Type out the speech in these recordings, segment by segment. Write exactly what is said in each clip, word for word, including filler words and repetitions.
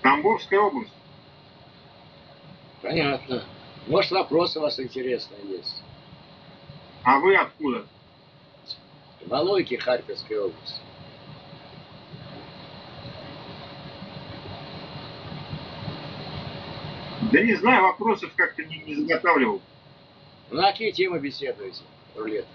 Тамбовская область. Понятно. Может, вопросы у вас интересные есть? А вы откуда? Валуйки, Харьковской области. Да не знаю, вопросов как-то не, не заготавливал. Ну, на какие темы беседуете, рулет?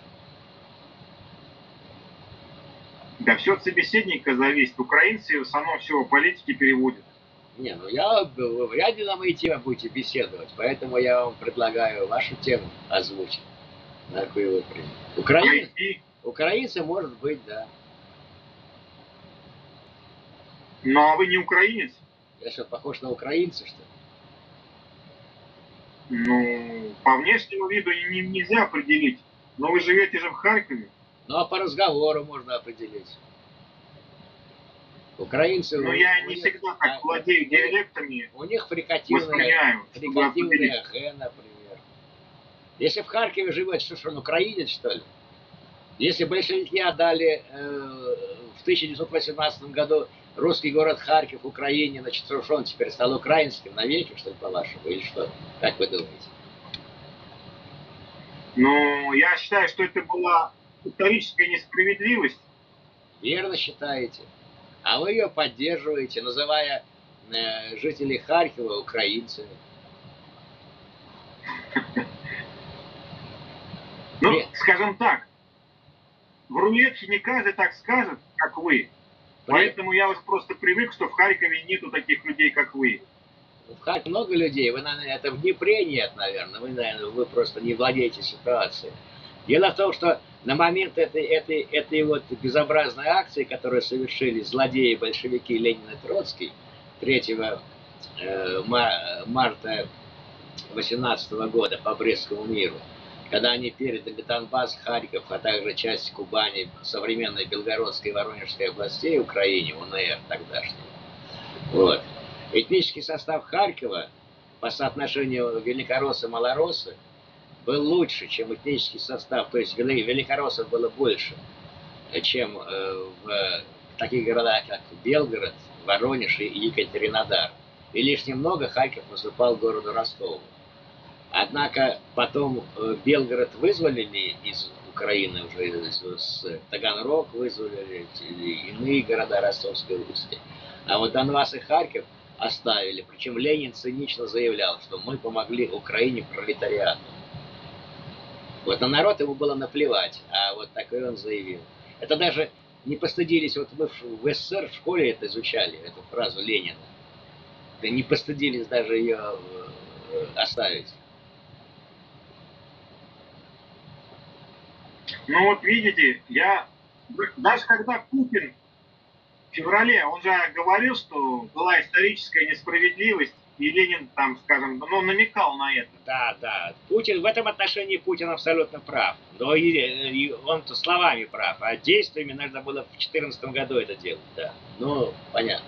Да все от собеседника зависит. Украинцы в основном все политики переводят. Не, ну я вряд ли на мои темы будете беседовать, поэтому я вам предлагаю вашу тему озвучить. На какую вы примете. Украин... Украинцы, может быть, да. Ну, а вы не украинец? Я что, похож на украинца, что ли? Ну, по внешнему виду не, нельзя определить. Но вы живете же в Харькове. Ну, а по разговору можно определить. Украинцы... Ну, я не них, всегда так а, владею у, диалектами. У них фрикативная, фрикативная х, например. Если в Харькове живет, что ж он украинец, что ли? Если большевики отдали э, в тысяча девятьсот восемнадцатом году русский город Харьков Украине, значит, что он теперь стал украинским навеки, что ли, по-вашему, или что? Как вы думаете? Ну, я считаю, что это была историческая несправедливость. Верно считаете. А вы ее поддерживаете, называя э, жителей Харькова украинцами. Ну, скажем так, в рулетке не каждый так скажет, как вы. Поэтому я вот просто привык, что в Харькове нету таких людей, как вы. В Харькове много людей. Вы, наверное, это в Днепре нет, наверное. Вы, наверное, вы просто не владеете ситуацией. Дело в том, что на момент этой, этой, этой вот безобразной акции, которую совершили злодеи, большевики Ленин и Троцкий третьего марта восемнадцатого года по Брестскому миру, когда они передали Донбасс, Харьков, а также часть Кубани, современной Белгородской и Воронежской областей Украине, УНР тогдашней. Вот. Этнический состав Харькова по соотношению великороссы-малороссы был лучше, чем этнический состав, то есть великороссов было больше, чем в таких городах, как Белгород, Воронеж и Екатеринодар. И лишь немного Харьков уступал городу Ростову. Однако потом Белгород вызволили из Украины, уже с Таганрог вызволили, иные города Ростовской области. А вот Донбасс и Харьков оставили. Причем Ленин цинично заявлял, что мы помогли Украине пролетариату. Вот на народ ему было наплевать, а вот такой он заявил. Это даже не постыдились, вот мы в СССР в школе это изучали, эту фразу Ленина. Да не постыдились даже ее оставить. Ну вот видите, я даже когда Путин в феврале, он же говорил, что была историческая несправедливость, и Ленин там, скажем, ну, намекал на это. Да, да. Путин, в этом отношении Путин абсолютно прав. Но и, и он-то словами прав, а действиями надо было в две тысячи четырнадцатом году это делать, да. Ну, понятно.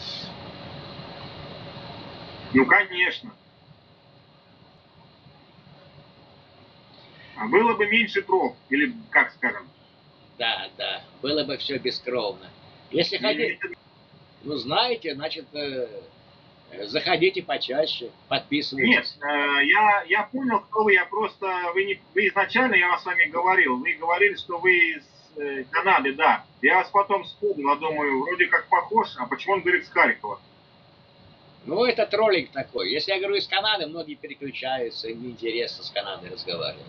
Ну, конечно. А было бы меньше дров, или как скажем? Да, да, было бы все бескровно. Если хотите, ну знаете, значит, э, заходите почаще, подписывайтесь. Нет, э, я, я понял, кто вы, я просто, вы, не, вы изначально, я с вами говорил, вы говорили, что вы из э, Канады, да. Я вас потом вспомнил, я думаю, вроде как похож, а почему он говорит с Харькова? Ну, это троллинг такой. Если я говорю из Канады, многие переключаются, им неинтересно с Канадой разговаривать.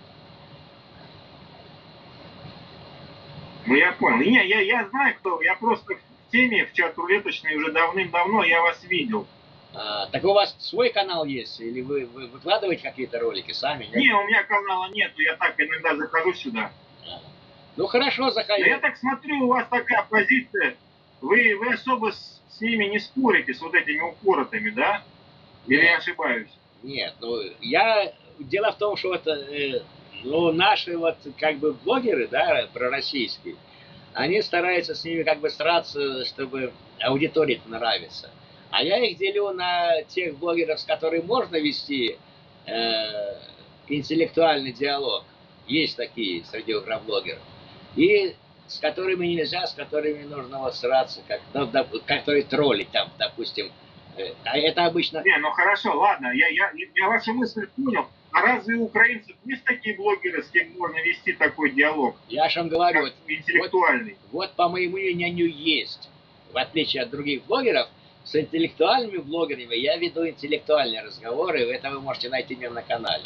Ну, я понял. Не, я, я знаю, кто. Я просто в теме, в чат рулеточной уже давным-давно, я вас видел. А, так у вас свой канал есть? Или вы, вы выкладываете какие-то ролики сами? Нет? Не, у меня канала нету, я так иногда захожу сюда. А. Ну, хорошо, заходите. Но я так смотрю, у вас такая позиция, вы, вы особо с, с ними не спорите, с вот этими упоротыми, да? Или Нет. я ошибаюсь? Нет, ну, я... Дело в том, что это... Э... Ну, наши вот как бы блогеры, да, пророссийские, они стараются с ними как бы стараться, чтобы аудитории нравится. А я их делю на тех блогеров, с которыми можно вести э, интеллектуальный диалог. Есть такие среди укроблогеров. И с которыми нельзя, с которыми нужно вот сраться, как, ну, доп, которые троллить там, допустим, Э, А это обычно... Не, ну хорошо, ладно, я, я, я вашу мысль понял. А разве у украинцев есть такие блогеры, с кем можно вести такой диалог, Я же вам говорю, как вот, вот, интеллектуальный? вот по моему мнению есть. В отличие от других блогеров, с интеллектуальными блогерами я веду интеллектуальные разговоры, и это вы можете найти меня на канале.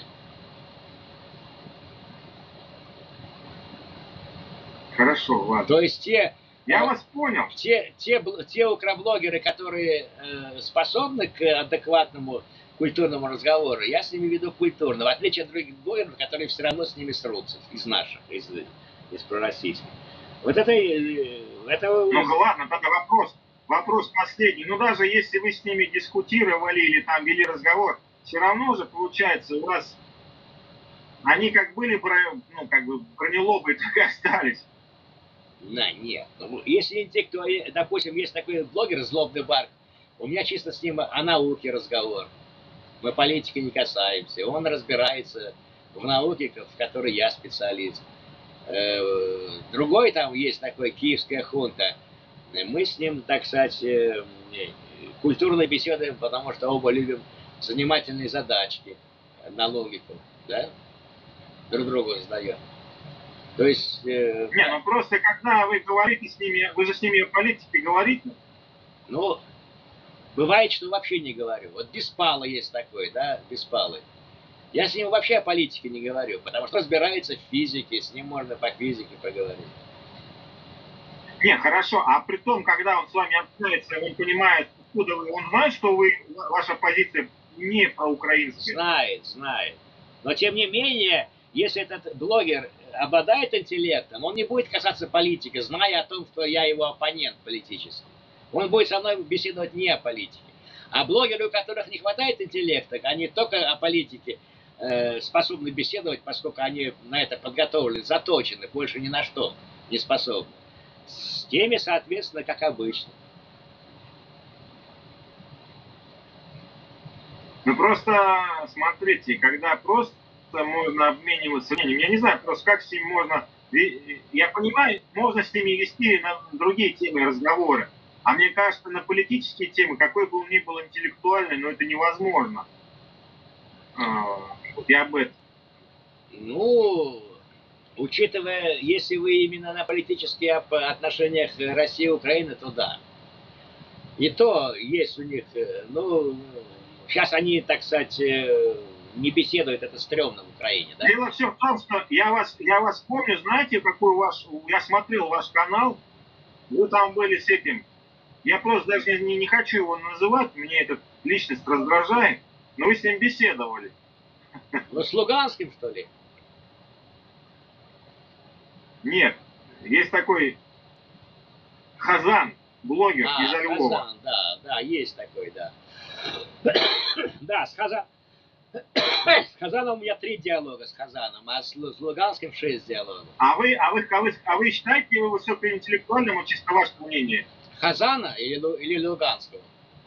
Хорошо, ладно. То есть те, Я э, вас понял. те, те, бл- те укроблогеры, которые э, способны к адекватному культурному разговору, я с ними веду культурно, в отличие от других блогеров, которые все равно с ними срутся, из наших, из, из пророссийских. Вот это, э, это... Ну ладно, тогда вопрос, вопрос последний. Ну даже если вы с ними дискутировали или там вели разговор, все равно же получается у вас они как были, ну как бы бронелобы, так и остались. Да, нет. Ну, если интеллектуал, допустим, есть такой блогер Злобный Барк, у меня чисто с ним о науке разговор. Мы политики не касаемся. Он разбирается в науке, в которой я специалист. Другой там есть такой, Киевская хунта. Мы с ним, так сказать, культурно беседуем, потому что оба любим занимательные задачки на логику, да? Друг другу задаем. То есть... Э, Не, ну просто когда вы говорите с ними, вы же с ними о политике говорите? Ну, бывает, что вообще не говорю. Вот Беспало есть такой, да, Беспалый. Я с ним вообще о политике не говорю, потому что разбирается в физике, с ним можно по физике поговорить. Не, хорошо, а при том, когда он с вами общается, он понимает, откуда вы, он знает, что вы, ваша позиция не проукраинская? Знает, знает. Но тем не менее, если этот блогер обладает интеллектом, он не будет касаться политики, зная о том, что я его оппонент политический. Он будет со мной беседовать не о политике. А блогеры, у которых не хватает интеллекта, они только о политике э, способны беседовать, поскольку они на это подготовлены, заточены, больше ни на что не способны. С теми, соответственно, как обычно. Ну просто смотрите, когда просто можно обмениваться мнением, я не знаю, просто как с ними можно, я понимаю, можно с ними вести на другие темы разговоры, а мне кажется, на политические темы, какой бы он ни был интеллектуальный, но это невозможно. Вот я об этом. Ну, учитывая, если вы именно на политические отношениях России и Украины, то да. И то есть у них, ну, сейчас они, так сказать, не беседуют, это стрёмно в Украине, да? Дело все в том, что я вас, я вас помню, знаете, какой ваш, я смотрел ваш канал, вы там были с этим, я просто даже не, не хочу его называть, мне эта личность раздражает, но вы с ним беседовали. Ну, с Луганским, что ли? Нет, есть такой Хазан, блогер а, из Львова. Хазан, да, да, есть такой, да. Да, с Хазаном. С Хазаном у меня три диалога с Хазаном, а с Луганским шесть диалогов. А вы, а вы, а вы, а вы считаете его высокоинтеллектуальным, чисто ваше мнение? Хазана или, или Луганского?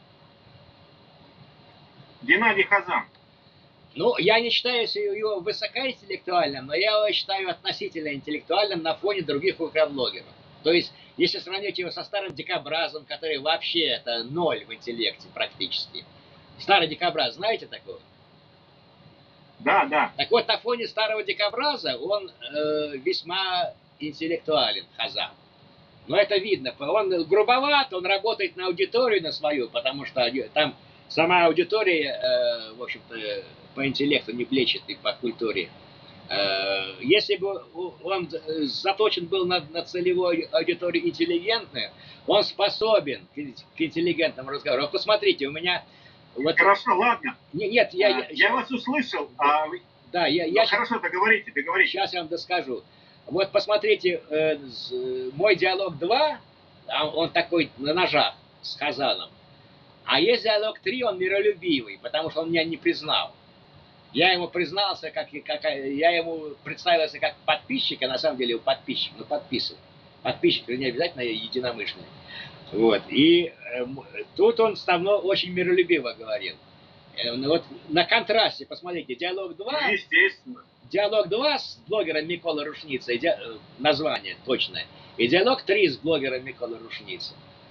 Геннадий Хазан. Ну, я не считаю его высокоинтеллектуальным, но я его считаю относительно интеллектуальным на фоне других укроблогеров. То есть, если сравнить его со старым дикобразом, который вообще это ноль в интеллекте практически. Старый дикобраз, знаете такого? Да, да. Так вот, на фоне старого дикобраза он э, весьма интеллектуален, Хазан. Но это видно. Он грубоват, он работает на аудиторию на свою, потому что там сама аудитория, э, в общем-то, по интеллекту не плечет и по культуре. Э, если бы он заточен был на, на целевую аудиторию интеллигентную, он способен к, к интеллигентному разговору. Вот посмотрите, у меня... Вот... Хорошо, ладно. Не, нет, я, а, я, я вас услышал. А вы... Да, я, ну, я хорошо, сейчас... договорите, договорите. Сейчас я вам доскажу. Вот посмотрите, э, мой диалог два, он такой на ножах с Хазаном. А есть диалог три, он миролюбивый, потому что он меня не признал. Я ему признался, как, как я ему представился как подписчик, а на самом деле подписчик, ну подписан. Подписчик, не обязательно единомышленник. Вот. И э, тут он со мной очень миролюбиво говорил. Э, вот на контрасте, посмотрите, диалог два. Естественно. Диалог два с блогером Микола Рушница, ди... название точное. И диалог три с блогером Микола Рушница.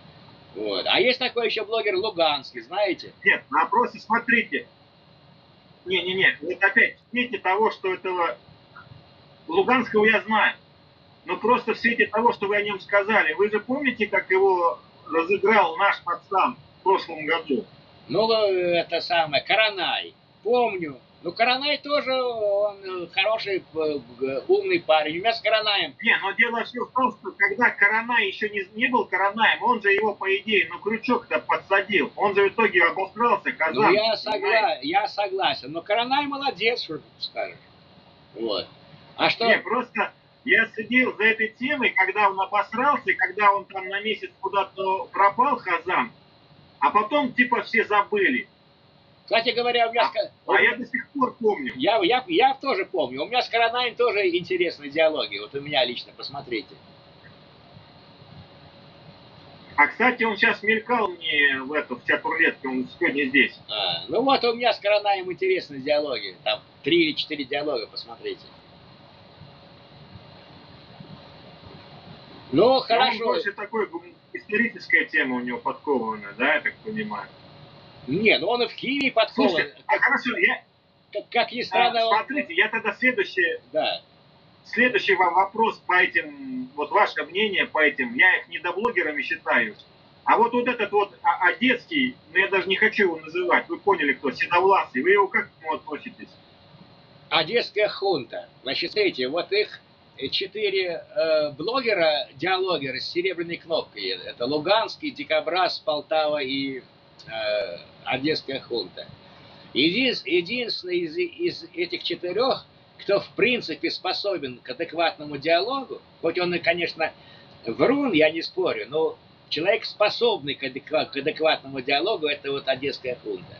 Вот. А есть такой еще блогер Луганский, знаете? Нет, на опросе смотрите. Не-не-не, вот опять в свете того, что этого Луганского я знаю. Но просто в свете того, что вы о нем сказали, вы же помните, как его разыграл наш пацан в прошлом году? Ну, это самое, Коронай. Помню. Ну, Коронай тоже, он хороший, умный парень. У меня с Коронаем. Не, но дело все в том, что когда Коронай еще не, не был Коронаем, он же его, по идее, ну, крючок-то подсадил. Он же в итоге обосрался, Казан. Ну, я, согла... я согласен. Но Коронай молодец, что ты скажешь. Вот. А что? Не, просто я следил за этой темой, когда он обосрался, когда он там на месяц куда-то пропал, Хазан, а потом типа все забыли. Кстати говоря, у меня... А, а я до сих пор помню. Я, я, я тоже помню. У меня с Коронаем тоже интересные диалоги. Вот у меня лично, посмотрите. А, кстати, он сейчас мелькал мне в эту, в чат-рулетке, он сегодня здесь. А, ну вот у меня с Коронаем интересные диалоги. Там три или четыре диалога, посмотрите. Ну, хорошо. Он больше такой, историческая тема у него подкованная, да, я так понимаю. Не, ну он и в химии подкован. Слушай, а хорошо, я... Как, как ни странно, а, он... Смотрите, я тогда следующий... Да. Следующий вам вопрос по этим... Вот ваше мнение по этим, я их недоблогерами считаю. А вот вот этот вот Одесский, ну я даже не хочу его называть, вы поняли кто, Седовласый, вы его как к нему относитесь? Одесская хунта. Значит, смотрите, вот их четыре э, блогера, диалогера с серебряной кнопкой. Это Луганский, Дикобраз, Полтава и э, Одесская хунта. Един, единственный из, из этих четырех, кто в принципе способен к адекватному диалогу, хоть он и, конечно, врун, я не спорю, но человек, способный к, адекват, к адекватному диалогу, это вот Одесская хунта.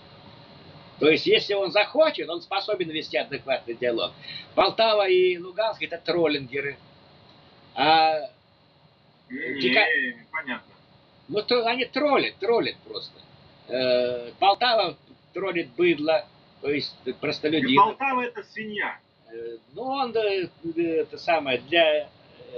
То есть, если он захочет, он способен вести адекватный диалог. Полтава и Луганск — это троллингеры. А... Не, Дика... понятно. Ну, то они троллят, троллят просто. Э, Полтава троллит быдло, то есть простолюдин. Полтава — это свинья. Э, ну, он, это самое, для,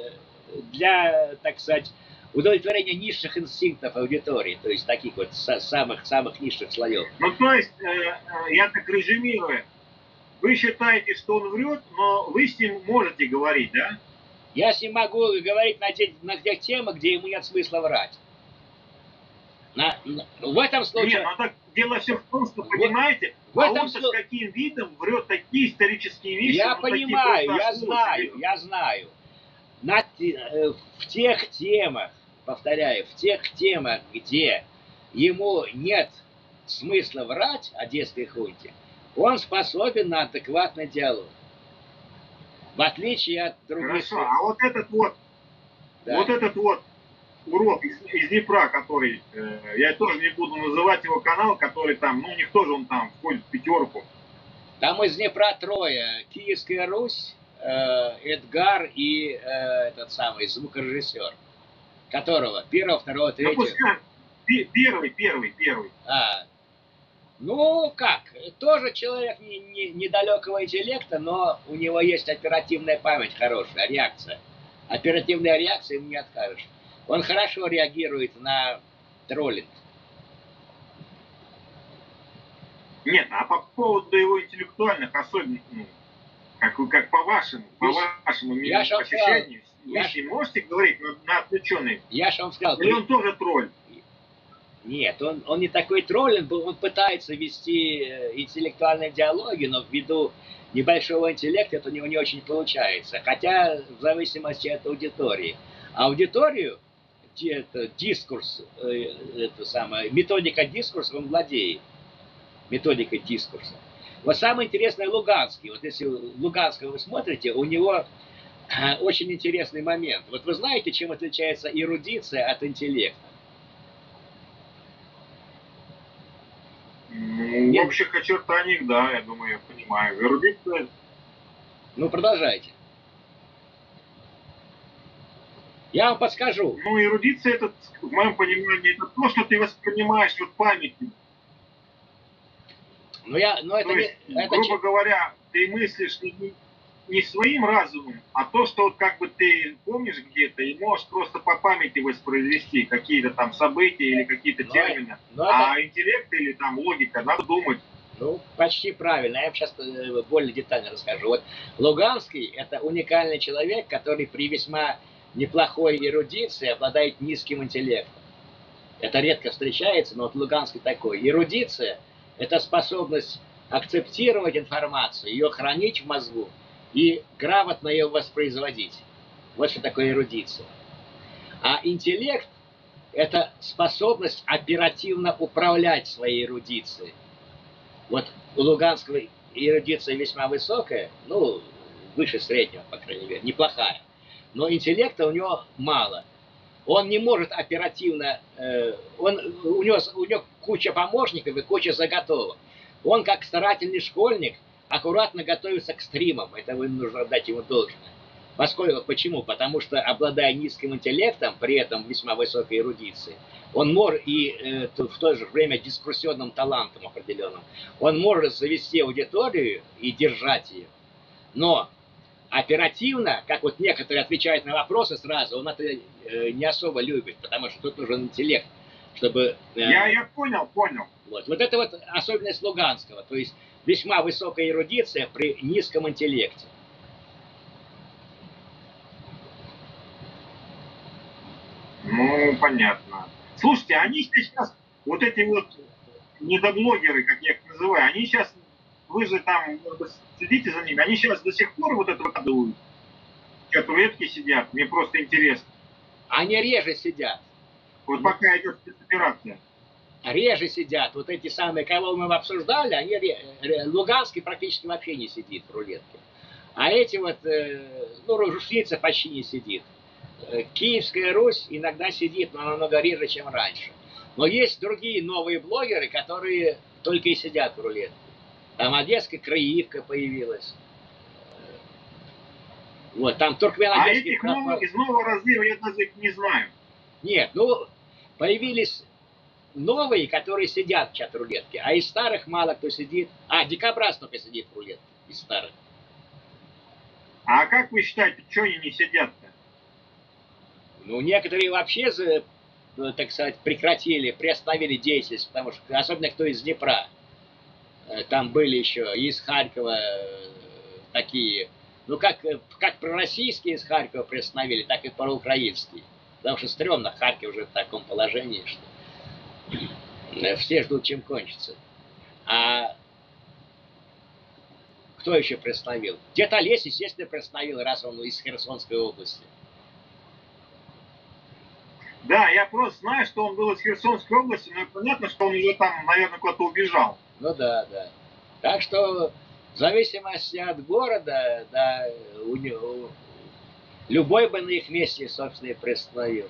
для, так сказать, удовлетворения низших инстинктов аудитории, то есть таких вот самых-самых низших слоев. Ну, то есть, э, я так резюмирую, вы считаете, что он врет, но вы с ним можете говорить, да? Я с ним могу говорить на тех, на тех темах, где ему нет смысла врать. На, на, в этом случае... Нет, ну так дело все в том, что, понимаете, в а этом он-то слу... с каким видом врет такие исторические вещи. Я ну, понимаю, я знаю, я знаю. На, в тех темах, повторяю, в тех темах, где ему нет смысла врать Одесской хунте, он способен на адекватный диалог. В отличие от других... Хорошо, а вот этот вот, да. вот этот вот урод из, из Днепра, который, э, я тоже не буду называть его канал, который там, ну, у них тоже он там входит в пятерку. Там из Днепра трое. Киевская Русь, э, Эдгар и э, этот самый звукорежиссер. Которого? Первого, второго, третьего. Ну, пускай, первый, первый, первый. А, ну, как? Тоже человек не, не, недалекого интеллекта, но у него есть оперативная память хорошая, реакция. Оперативная реакция ему не откажешь. Он хорошо реагирует на троллинг. Нет, а по поводу его интеллектуальных особенностей, как, как по вашему, по вашему ощущению, вы я с ним можете говорить на, на отвлеченный? Я же вам сказал. Или он тоже тролль? Нет, он, он не такой троллинг, он пытается вести интеллектуальные диалоги, но ввиду небольшого интеллекта это у него не очень получается. Хотя в зависимости от аудитории. Аудиторию, это дискурс, это самое, методика дискурса он владеет. Методикой дискурса. Вот самое интересное Луганский. Вот если Луганского вы смотрите, у него очень интересный момент. Вот вы знаете, чем отличается эрудиция от интеллекта? Ну, в общих очертаниях, да, я думаю, я понимаю. Эрудиция... Ну, продолжайте. Я вам подскажу. Ну, эрудиция, это, в моем понимании, это то, что ты воспринимаешь вот памятью. Ну, я, ну, это, то есть, это грубо говоря, ты мыслишь... не своим разумом, а то, что вот как бы ты помнишь где-то и можешь просто по памяти воспроизвести какие-то там события или какие-то Но, термины. но это, А интеллект или там логика, надо думать. ну, почти правильно. Я вам сейчас более детально расскажу. Вот Луганский – это уникальный человек, который при весьма неплохой эрудиции обладает низким интеллектом. Это редко встречается, но вот Луганский такой. Эрудиция – это способность акцептировать информацию, ее хранить в мозгу и грамотно ее воспроизводить. Вот что такое эрудиция. А интеллект – это способность оперативно управлять своей эрудицией. Вот у Луганского эрудиция весьма высокая, ну, выше среднего, по крайней мере, неплохая. Но интеллекта у него мало. Он не может оперативно, э, он, у, него, у него куча помощников и куча заготовок. Он, как старательный школьник, аккуратно готовится к стримам. Это вы нужно дать ему должное. Поскольку, почему? Потому что, обладая низким интеллектом, при этом весьма высокой эрудицией, он может, и э, в то же время дискуссионным талантом определенным, он может завести аудиторию и держать ее. Но оперативно, как вот некоторые отвечают на вопросы сразу, он это э, не особо любит, потому что тут нужен интеллект, чтобы... Э, я, я понял, понял. Вот. вот это вот особенность Луганского, то есть весьма высокая эрудиция при низком интеллекте. Ну, понятно. Слушайте, они сейчас, вот эти вот недоблогеры, как я их называю, они сейчас, вы же там следите за ними, они сейчас до сих пор вот это выкладывают? Сейчас рулетки сидят, мне просто интересно. Они реже сидят. Вот пока идет спецоперация. Реже сидят. Вот эти самые, кого мы обсуждали, они Луганский практически вообще не сидит в рулетке. А эти вот, ну, Рушница почти не сидит. Киевская Русь иногда сидит, но намного реже, чем раньше. Но есть другие новые блогеры, которые только и сидят в рулетке. Там одесская Краевка появилась. Вот, там туркмено А этих новых, из нового разлива я даже их не знаю. Нет, ну, появились новые, которые сидят в чат-рулетке, а из старых мало кто сидит. А, Дикобраз только сидит в рулетке из старых. А как вы считаете, что они не сидят-то? Ну, некоторые вообще, так сказать, прекратили, приостановили деятельность, потому что, особенно кто из Днепра, там были еще из Харькова такие, ну, как, как пророссийские из Харькова приостановили, так и проукраинские. Потому что стрёмно, Харьков уже в таком положении, что все ждут, чем кончится. А кто еще приостановил? Дед Олесь, естественно, приостановил, раз он из Херсонской области. Да, я просто знаю, что он был из Херсонской области, но понятно, что он уже там, наверное, куда-то убежал. Ну да, да. Так что в зависимости от города, да, у него, любой бы на их месте, собственно, и приостановил.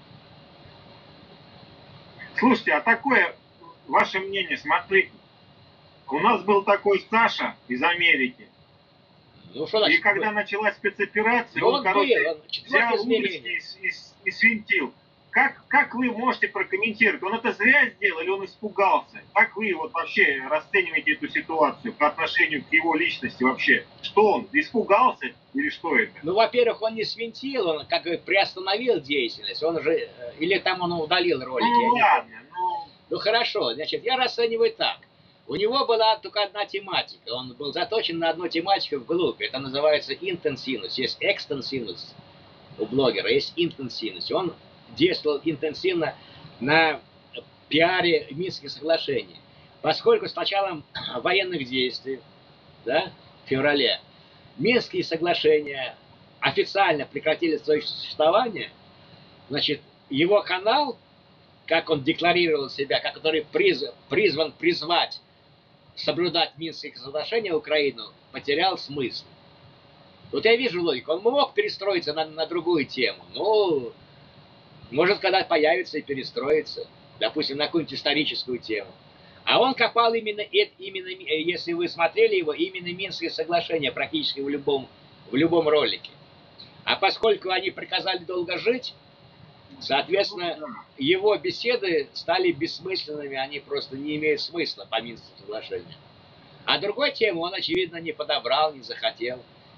Слушайте, а такое ваше мнение, смотрите. У нас был такой Саша из Америки. Ну, что значит, и когда был? Началась спецоперация, ну, он, он, короче, он взял удочки и, и, и свинтил. Как, как вы можете прокомментировать? Он это зря сделал или он испугался? Как вы вот вообще расцениваете эту ситуацию по отношению к его личности вообще? Что он, испугался или что это? Ну, во-первых, он не свинтил, он как бы приостановил деятельность. Он же, или там он удалил ролики. Ну, ладно, ну... Ну, хорошо, значит, я расцениваю так. У него была только одна тематика. Он был заточен на одну тематику вглубь. Это называется интенсивность. Есть экстенсивность у блогера, есть интенсивность. Он действовал интенсивно на пиаре Минских соглашений. Поскольку с началом военных действий, да, в феврале, Минские соглашения официально прекратили свое существование, значит, его канал, как он декларировал себя, как который приз, призван призвать соблюдать Минские соглашения Украину, потерял смысл. Вот я вижу логику. Он мог перестроиться на, на другую тему, но может, когда появится и перестроится, допустим, на какую-нибудь историческую тему. А он копал именно, именно, если вы смотрели его, именно Минские соглашения практически в любом, в любом ролике. А поскольку они приказали долго жить, соответственно, его беседы стали бессмысленными, они просто не имеют смысла по Минским соглашениям. А другой тему он, очевидно, не подобрал, не захотел.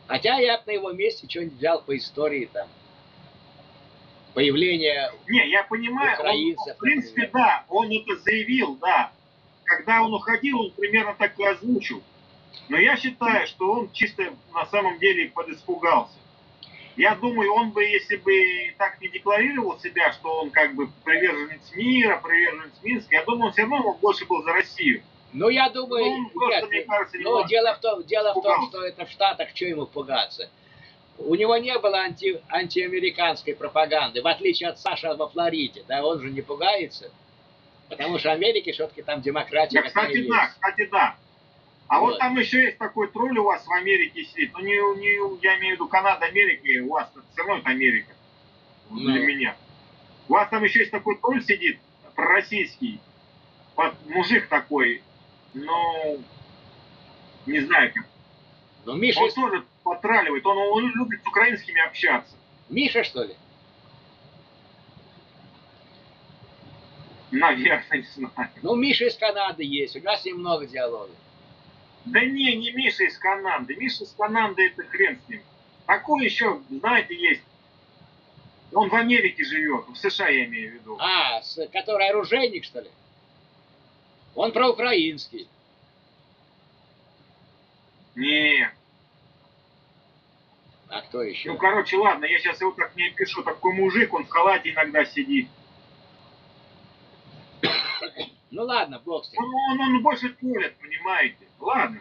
Хотя я бы на его месте что-нибудь взял по истории там. Появление Не, я понимаю, украинцев, он, в принципе, например. да, он это заявил, да. Когда он уходил, он примерно так и озвучил. Но я считаю, что он чисто на самом деле подиспугался. Я думаю, он бы, если бы так не декларировал себя, что он как бы приверженец мира, приверженец Минска, я думаю, он все равно больше был за Россию. Ну, я думаю, Ну, просто, нет, мне кажется, но дело в том, дело в том, испугался. что это в Штатах, что ему пугаться. У него не было анти, антиамериканской пропаганды, в отличие от Саши во Флориде, да, он же не пугается, потому что Америке все-таки там демократия. Да, кстати, да, есть. кстати, да. А вот. вот там еще есть такой тролль у вас в Америке сидит, ну, не, не, я имею в виду Канада, Америка, у вас все равно это Америка, ну. Для меня. У вас там еще есть такой тролль сидит, пророссийский, вот мужик такой, ну, не знаю как. Но Миша... Он тоже потраливает, он, он любит с украинскими общаться. Миша, что ли? Наверное, не знаю. Ну, Миша из Канады есть, у нас с ним много диалогов. Да не, не Миша из Канады. Миша из Канады, это хрен с ним. Такой еще, знаете, есть. Он в Америке живет, в США я имею в виду. А, с, который оружейник, что ли? Он проукраинский. Не. А кто еще? Ну, короче, ладно, я сейчас его так не опишу. Такой мужик, он в халате иногда сидит. Ну ладно, бог с ним. Он, он, он больше троллит, понимаете. Ладно.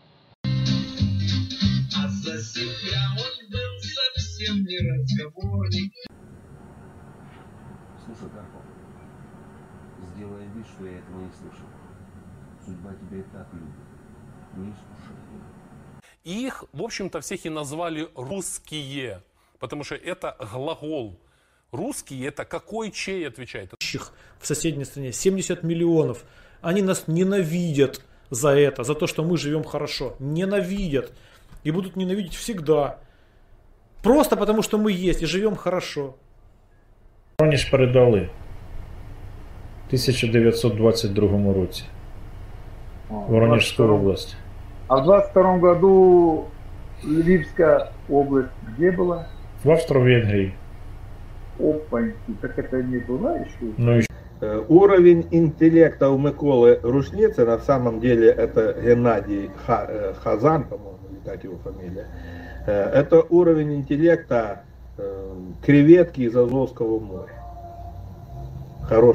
А за себя он был совсем не разговорник. Слушай, Карпов, сделай вид, что я этого не слышал. Судьба тебя и так любит. Не искушай. Их, в общем-то, всех и назвали русские, потому что это глагол. Русские — это какой, чей отвечает? В соседней стране семьдесят миллионов. Они нас ненавидят за это, за то, что мы живем хорошо. Ненавидят. И будут ненавидеть всегда. Просто потому, что мы есть и живем хорошо. Воронеж передали в тисяча дев'ятсот двадцять другому році. Воронежскую область. А в двадцать втором году Львивская область где была? В Австро-Венгрии. Опаньки, так это не была еще? Ну, еще. Уровень интеллекта у Миколы Рушницы, на самом деле это Геннадий Хазан, по-моему, так его фамилия. Это уровень интеллекта креветки из Азовского моря. Хороший.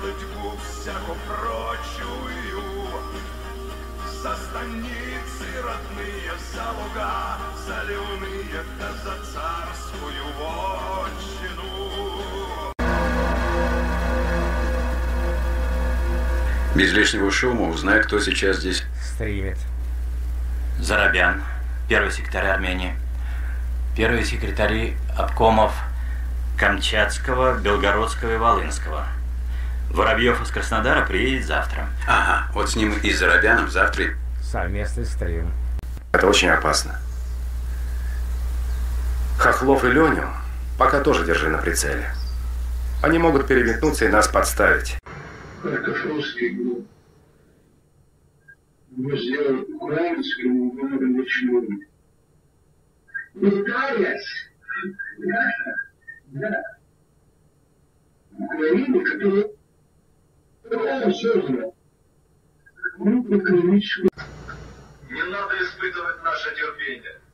Без лишнего шума узнай, кто сейчас здесь стримит. Зарабян, первый секретарь Армении, первые секретари обкомов Камчатского, Белгородского и Волынского. Воробьев из Краснодара приедет завтра. Ага, вот с ним и Зарабяном завтра. Совместный стрим. Это очень опасно. Хохлов и Леню пока тоже держи на прицеле. Они могут переметнуться и нас подставить. Картошовский групп. Мы сделали украинскому много ничего. Пытаясь, да, да, Украину, которая создана, мы по клиническому. Не надо испытывать наше терпение.